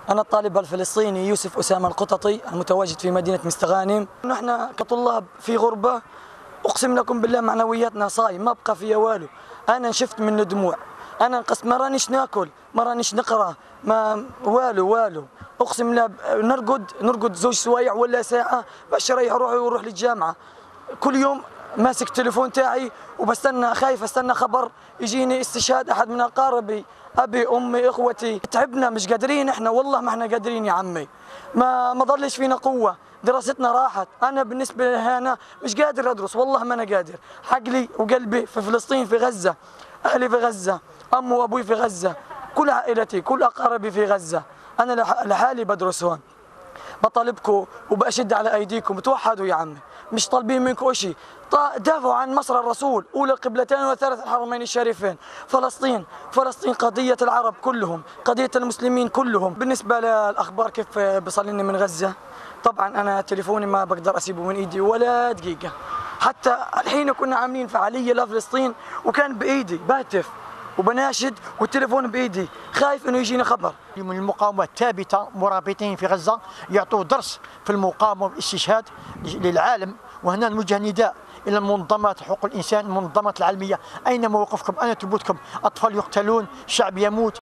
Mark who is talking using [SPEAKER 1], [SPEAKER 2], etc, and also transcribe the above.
[SPEAKER 1] أنا الطالب الفلسطيني يوسف أسامة القططي المتواجد في مدينة مستغانم. نحن كطلاب في غربة، أقسم لكم بالله معنوياتنا صايم، ما بقى فيها والو. أنا شفت من الدموع، أنا انقصت، ما رانيش ناكل، ما رانيش نقرا، ما والو. أقسم لا نرقد زوج سوايع ولا ساعة باش نريح روحي ونروح للجامعة. كل يوم ماسك التليفون تاعي وبستنى، خايف استنى خبر يجيني استشهاد احد من اقاربي، ابي امي اخوتي. تعبنا مش قادرين احنا، والله ما احنا قادرين يا عمي. ما ضلش فينا قوه، دراستنا راحت. انا بالنسبه لي انا مش قادر ادرس، والله ما انا قادر. عقلي وقلبي في فلسطين، في غزه، اهلي في غزه، امي وابوي في غزه، كل عائلتي كل اقاربي في غزه. انا لحالي بدرس هون. بطالبكم وبأشد على أيديكم توحدوا يا عمي، مش طالبين منكم شيء. دافعوا عن مصر الرسول، أولى القبلتين وثالث الحرمين الشريفين. فلسطين قضية العرب كلهم، قضية المسلمين كلهم. بالنسبة للأخبار كيف بيصلني من غزة، طبعا أنا تليفوني ما بقدر أسيبه من إيدي ولا دقيقة. حتى الحين كنا عاملين فعالية لفلسطين وكان بإيدي بهتف وبناشد والتليفون بإيدي، خايف إنه يجيني خبر.
[SPEAKER 2] من المقاومة الثابتة مرابطين في غزة يعطوا درس في المقاومة والاستشهاد للعالم. وهنا نوجه نداء إلى منظمات حقوق الإنسان، المنظمات العالمية، أين موقفكم؟ أين ثبوتكم؟ أطفال يقتلون، شعب يموت.